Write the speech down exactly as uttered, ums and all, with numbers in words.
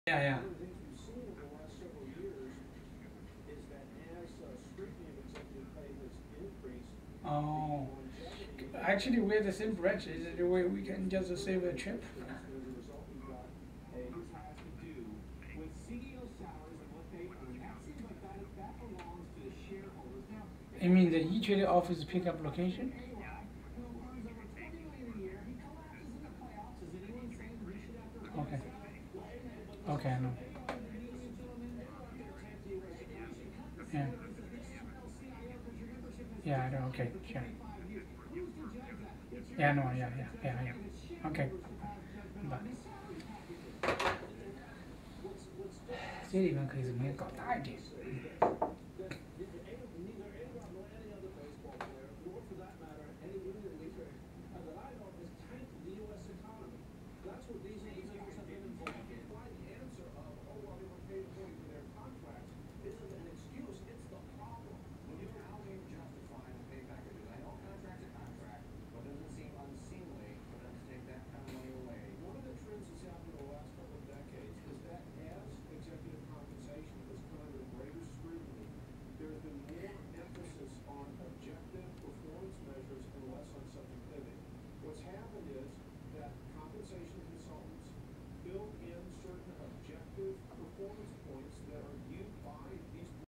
Yeah, yeah. Oh, actually, we're the same branch. Is it the way we can just save a trip? I mean, the E-Trade office pickup location? Okay. Okay, I know. Yeah. Yeah, I know. Okay, sure. Yeah, no, yeah, yeah, yeah, yeah. Okay. But 这里面可以怎么也搞大一点？